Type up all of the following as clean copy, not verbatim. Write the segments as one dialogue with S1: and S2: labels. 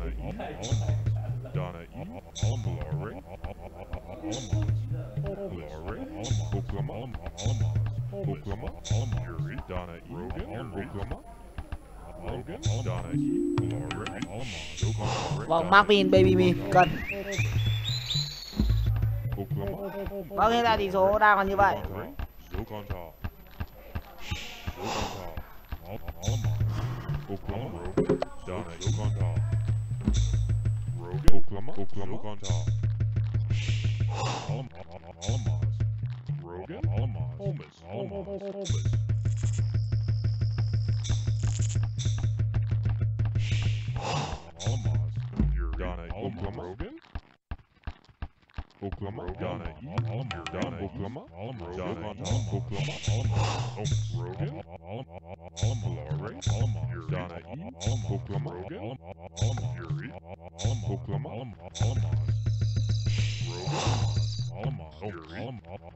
S1: Donna E. Donna E. Lorry. Lorry. Oklahoma. Oklahoma. Yuri. Donna E. Rogan. Oklahoma. Rogan. Donna E. Lorry.
S2: Vâng, Marvin Baby Me cần. Vâng, hiện tại tỷ số đang là như vậy.
S1: Oklahoma, Donna E. Donna Oklahoma, Donna E. Oklahoma, Rogan, Lorry, Donna E. Oklahoma, Yuri, Oklahoma, Rogan,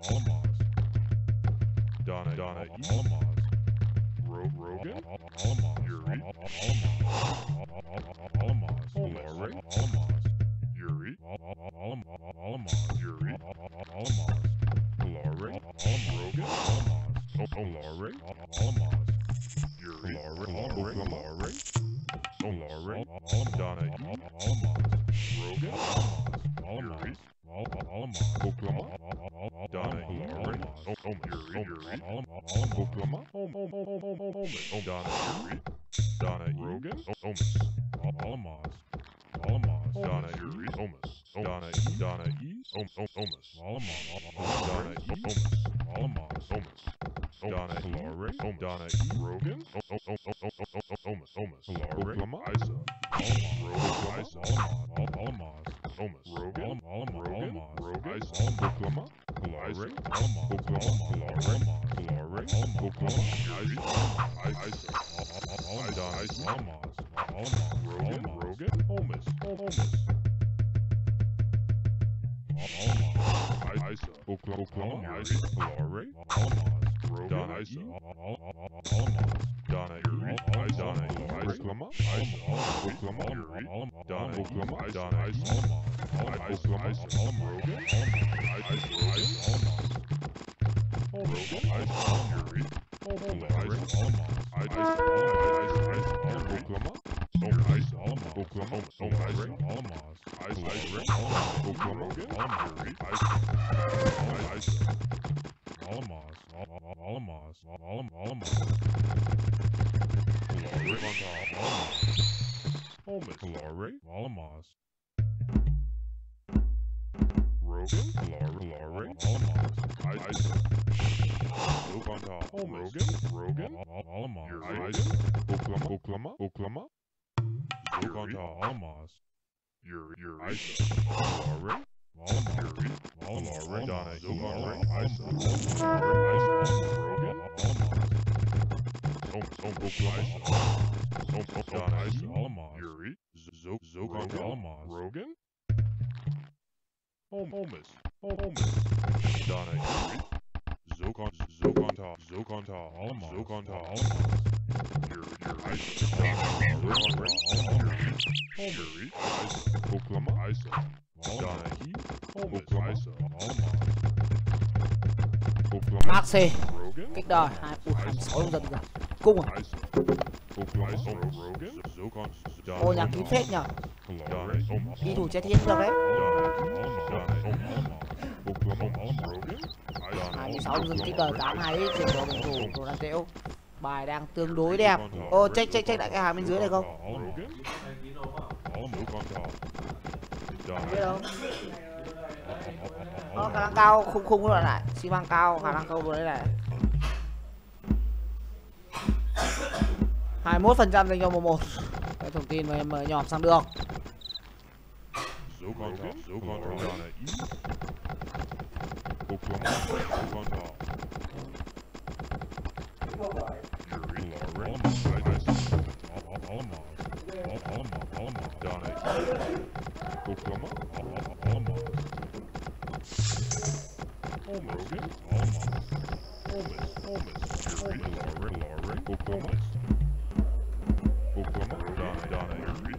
S1: Donna E. Rogan, Yuri, Lorry, Yuri, Yuri, Lorry, Rogan, Lorry, Yuri, Lorry, Donna E, Rogan, Yuri, Oklahoma, Donna E, Lorry, Yuri, Oklahoma, Donna Yuri, Donna E, Rogan, Donna Yuri, Donna E, Donna E, Omus, Donna E, Donna Lorry, Donna E, Rogan, Omus, Oklahoma, Isa, Rogan, Isa, Omus, Rogan, Isa, Oklahoma, Lorry, Oklahoma, Lorry, Oklahoma, Isa, Donna Isa, Rogan, Omus, Isa, Oklahoma, Isa, Lorry, Donna Isa, Donna Yuri, Donna Oklahoma, Isa, Oklahoma, Yuri, Donna Oklahoma, Donna Isa, Oklahoma, Isa, Rogan, Isa, Rogan, Isa, Yuri, Lorry, Oklahoma, Isa, Oklahoma, Lorry, Oklahoma, Yuri, Isa, Lorry, Rogan, Lorry, Isa, Rogan, Oklahoma, Yuri, Isa, Lorry, Lorry, Donna, Lorry, Isa, Rogan, Donna, Isa, Yuri, Rogan, Omus, Donna, Yuri, Zokonta, Yuri, Yuri, Oklahoma, Isa, Donna, Oklahoma,
S2: Maxi kích đời 26 dần rồi cung à. Ô nhà kín phết nhở, đi thủ che thiên được đấy. 26 dần kích đời 82 chuyển vào cầu thủ của đàn tễu. Bài đang tương đối đẹp. Ô check lại cái hàng bên dưới này không? Biết đâu. Khả năng cao khung rồi lại, xi măng cao khả năng câu rồi đấy này. 21% dành cho 11. Cái thông tin mà em mới nhòm sang đường.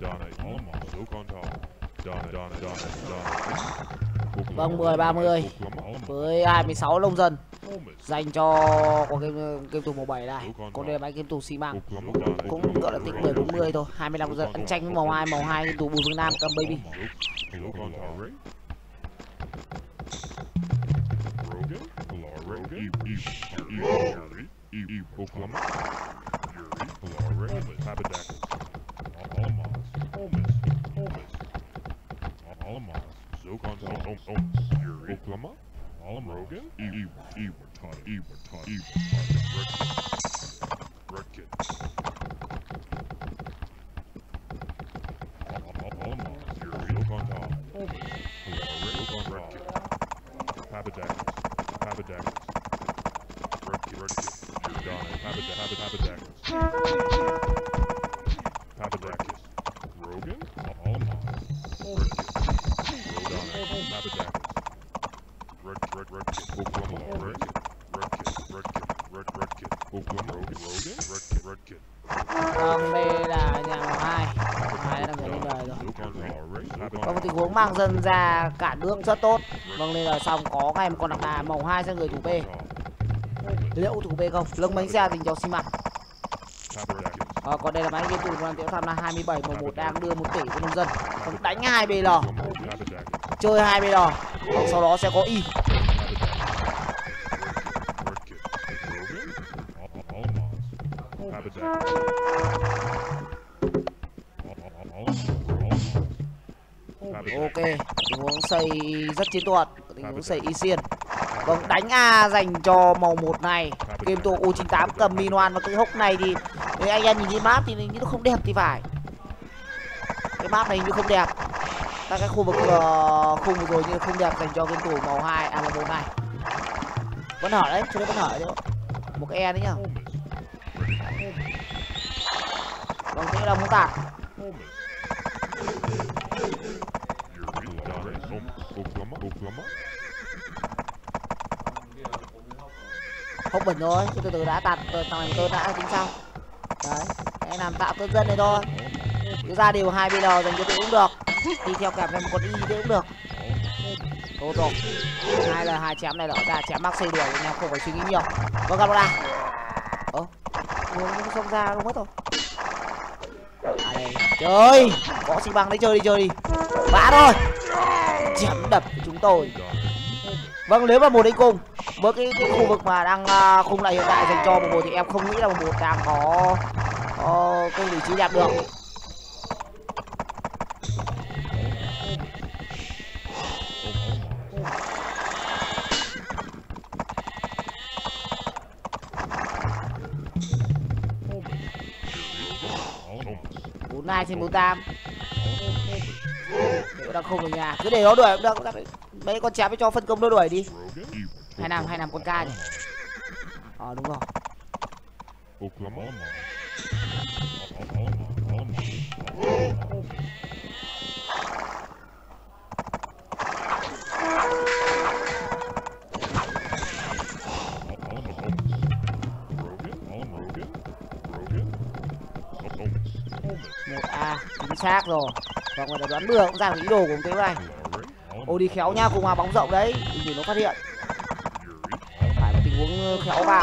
S2: Vâng, 10-30 với 26 nông dân dành cho của game thủ màu 7 này. Còn đây là máy game thủ xi măng cũng gọi là tính 10-40 thôi. 25 nông dân ăn tranh với màu 2 game thủ Bùi Phương Nam cầm baby. Vâng, đây là nhà màu 2 đang lên đời rồi. Có một tình huống mang dân ra cản nước rất tốt. Vâng, lên đời xong có ngay một con đặc đà màu 2 sang người thủ B. Liệu thủ B không? Lưng bánh xe dành cho xi măng. Còn đây là máy game thủ đang tiểu tham là 27 màu 1 đang đưa 1 tỷ cho nông dân. Còn đánh 2 BL. Chơi 2 BL. Còn sau đó sẽ có Y. Ok, tình huống xây rất chiến thuật, tình huống xây Y Xiên. Vâng, đánh A dành cho màu 1 này. Game thủ U98 cầm Minoan và cái hốc này thì anh em nhìn cái map thì như nó không đẹp thì phải. Cái map này như không đẹp. Các cái khu vực khung vừa rồi như không đẹp dành cho game thủ màu 2 màu 1 này. Vẫn hở đấy, cho nên vẫn hở đấy. Một cái E đấy nhá. Vâng, thế là muốn tạt. Không bình thôi, từ từ đã tạt thằng này tôi đã tính sao. Đấy, hãy làm tạo cơn dân này thôi. Cứ ra điều 2 BL dành cho tôi cũng được. Đi theo kèm thêm một con Y thế cũng được. Tốt rồi. Hai là 2 chém này đỏ ra, chém mắc xây đuổi nha, không phải suy nghĩ nhiều. Vâng, gặp ra. Nó xông ra luôn mất rồi. Đây, chơi. Có xi băng đấy, chơi đi. Vã thôi. Chém đập của chúng tôi. Vâng, nếu mà một đi cùng với cái khu vực mà đang khung lại hiện tại dành cho một thì em không nghĩ là một đang có cái vị trí đẹp được. Bốn 2 trên 48. Đang không ở nhà, cứ để nó đuổi cũng được. Mấy con chém với cho phân công nó đuổi đi. Hai năm con ca nhỉ. Đúng rồi. Một A chính xác rồi. Và người ta đoán bừa cũng ra được ý đồ của ông Tế này. Ô đi khéo nha, cùng hòa bóng rộng đấy, thì nó phát hiện. Phải một tình huống khéo vào.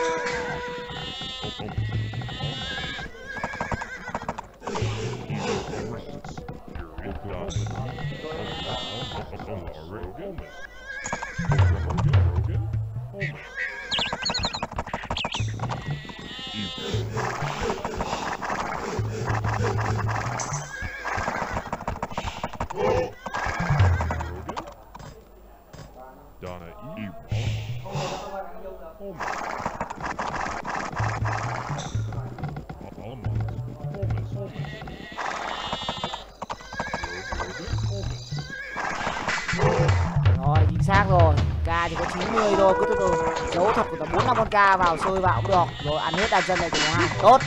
S2: Rồi, chính xác rồi. Ca chỉ có 90 thôi, cứ từ từ đấu thật của tầm 4-5 con ca vào sôi vào cũng được. Rồi ăn hết đàn dân này của hai. Tốt.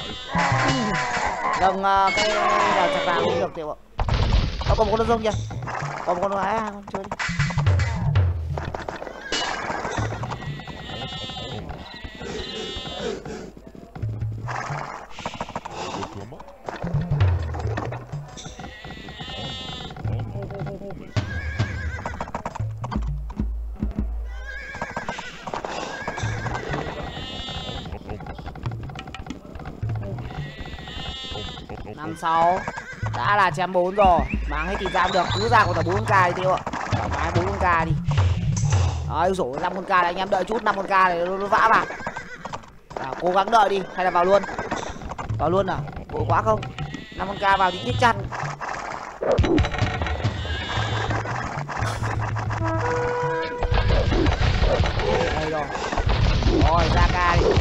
S2: Dâng cái là chặt vàng cũng được tiểu ạ. Còn một con rông kìa. Còn một con gái không chơi đi. 6. Đã là chém 4 rồi. Mang hết tiền ra được. Cứ ra còn tầm 4k đi Tiêu ạ. Cái 4k đi. Đấy, rổ 5 con k này, anh em đợi chút 5 con k này nó vã vào. Cố gắng đợi đi, hay là vào luôn. Vào luôn à? Vội quá không? 5 con k vào thì chết chăn. Đây rồi. Rồi, ra ca đi.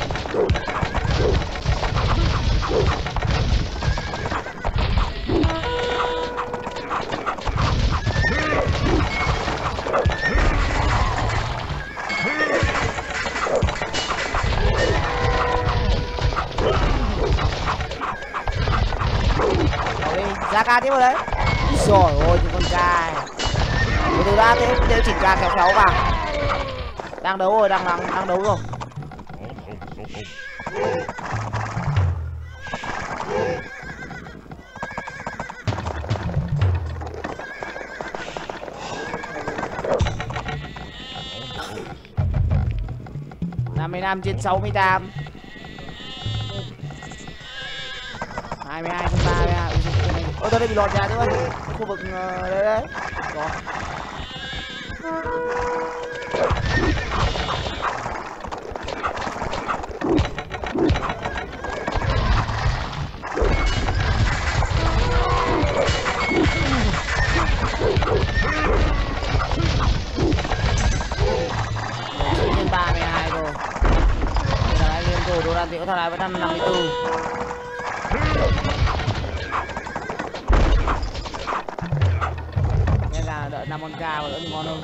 S2: Ra ca tiếp vào đấy. Rồi ôi những con ca. Từ ra thế chỉnh ca khéo khéo vào. Đang đấu rồi, đang đấu rồi. Năm 5/68. 22/32. Ôi tôi đây bị lọt nhà nữa. Khu vực đấy. Rồi. Lên 32 rồi. Bây giờ anh em rồi đồ đàn thì có thằng này vẫn đang 54. Nên là đợi 5 con ca và đỡ thì ngon hơn.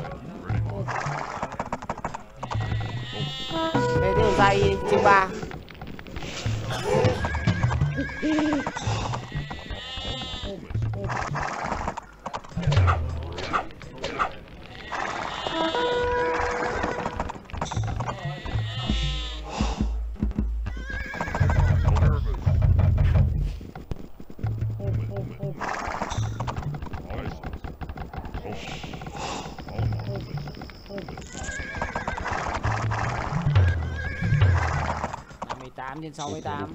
S2: Đây tiếp tục dây chương 3. Trên 68.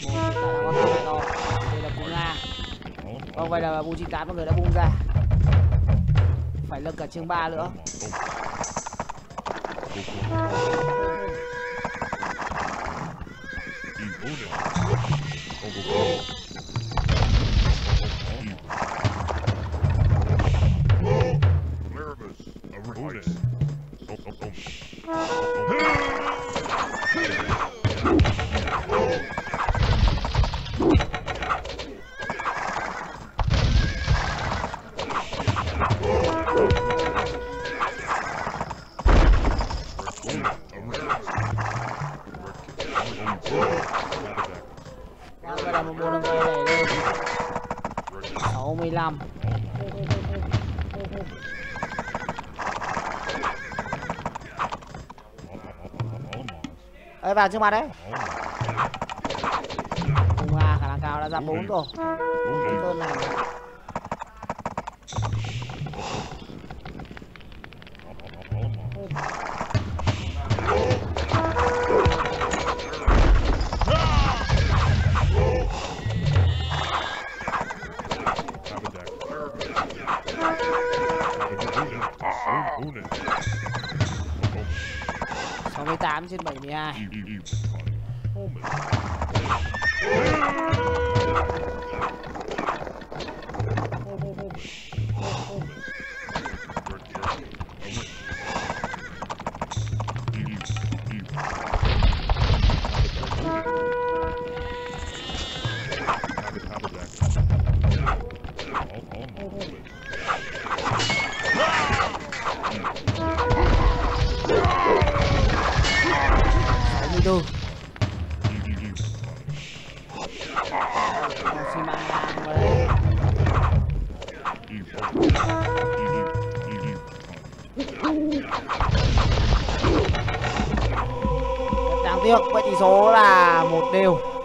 S2: Đây là cung Nga. Vâng, vậy là Bu98 mọi người đã bung ra. Phải lật cả chương 3 nữa. Đây là một bộ đăng ký này lên 65. Ê, vào trước mặt đấy. Khả năng cao đã ra 4 rồi. Đơn này. Sáu 68/72. Xi măng ngang vào đây. Đáng tiếc, vậy tỷ số là 1-1.